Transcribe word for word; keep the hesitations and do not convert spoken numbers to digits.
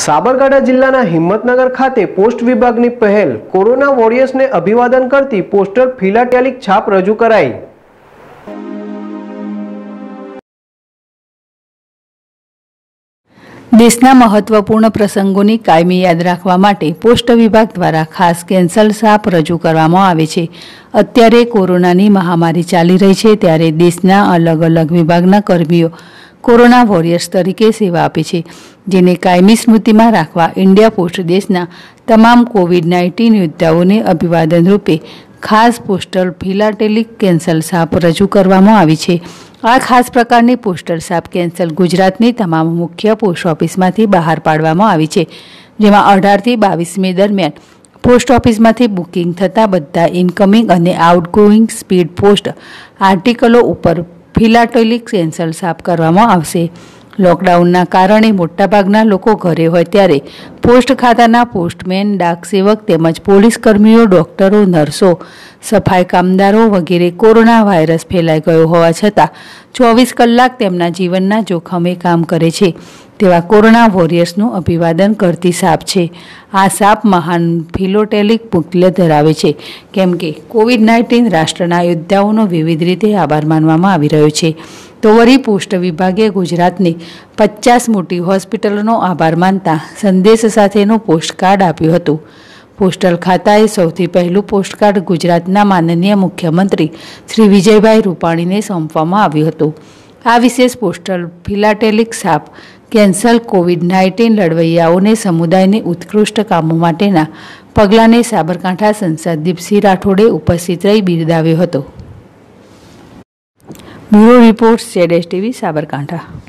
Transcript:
સાબરકાંઠા જિલ્લાના હિંમતનગર ખાતે પોસ્ટ વિભાગની પહેલ કોરોના વોરિયર્સને અભિવાદન કરતી પોસ્ટર ફિલાટેલિક છાપ રજૂ કરાઈ। દેશના મહત્વપૂર્ણ પ્રસંગોની કાયમી યાદ રાખવા માટે પોસ્ટ વિભાગ દ્વારા ખાસ કેન્સલ છાપ રજૂ કરવામાં આવે છે। અત્યારે કોરોનાની મહામારી ચાલી રહી છે, ત્યારે દેશના અલગ અલગ વિભાગના કર્મીઓ કોરોના વોરિયર્સ તરીકે સેવા આપે છે, જેને કાયમી સ્મૃતિમાં રાખવા ઇન્ડિયા પોસ્ટ દેશના તમામ કોવિડ નાઇન્ટીન યોદ્ધાઓને અભિવાદન રૂપે ખાસ પોસ્ટલ ફિલાટેલિક કેન્સલ છાપ રજૂ કરવામાં આવી છે। આ ખાસ પ્રકારની પોસ્ટર છાપ કેન્સલ ગુજરાતની તમામ મુખ્ય પોસ્ટ ઓફિસમાંથી બહાર પાડવામાં આવી છે, જેમાં અઢારથી બાવીસ મે દરમિયાન પોસ્ટ ઓફિસમાંથી બુકિંગ થતા બધા ઇનકમિંગ અને આઉટગોઈંગ સ્પીડ પોસ્ટ આર્ટિકલો ઉપર ફિલાટેલિક કેન્સલ છાપ કરવામાં આવશે। લોકડાઉનના કારણે મોટાભાગના લોકો ઘરે હોય ત્યારે પોસ્ટ ખાતાના પોસ્ટમેન, ડાક સેવક તેમજ પોલીસ કર્મીઓ, ડોક્ટરો, નર્સો, સફાઈ કામદારો વગેરે કોરોના વાયરસ ફેલાઈ ગયો હોવા છતાં ચોવીસ કલાક તેમના જીવનના જોખમે કામ કરે છે તેવા કોરોના વોરિયર્સનું અભિવાદન કરતી છાપ છે। આ છાપ મહાન ફિલાટેલિક મૂલ્ય ધરાવે છે, કેમ કે કોવિડ નાઇન્ટીન રાષ્ટ્રના યોદ્ધાઓનો વિવિધ રીતે આભાર માનવામાં આવી રહ્યો છે। તો વળી પોસ્ટ વિભાગે ગુજરાતની પચાસ મોટી હોસ્પિટલોનો આભાર માનતા સંદેશ સાથેનું પોસ્ટકાર્ડ આપ્યું હતું। પોસ્ટલ ખાતાએ સૌથી પહેલું પોસ્ટકાર્ડ ગુજરાતના માનનીય મુખ્યમંત્રી શ્રી વિજયભાઈ રૂપાણીને સોંપવામાં આવ્યું હતું। આ વિશેષ પોસ્ટલ ફિલાટેલિક છાપ કેન્સલ કોવિડ નાઇન્ટીન લડવૈયાઓને સમુદાયને ઉત્કૃષ્ટ કામો માટેના પગલાંને સાબરકાંઠા સંસદ દીપસિંહ રાઠોડે ઉપસ્થિત રહી બિરદાવ્યો હતો। Bureau report Z S TV Sabarkantha.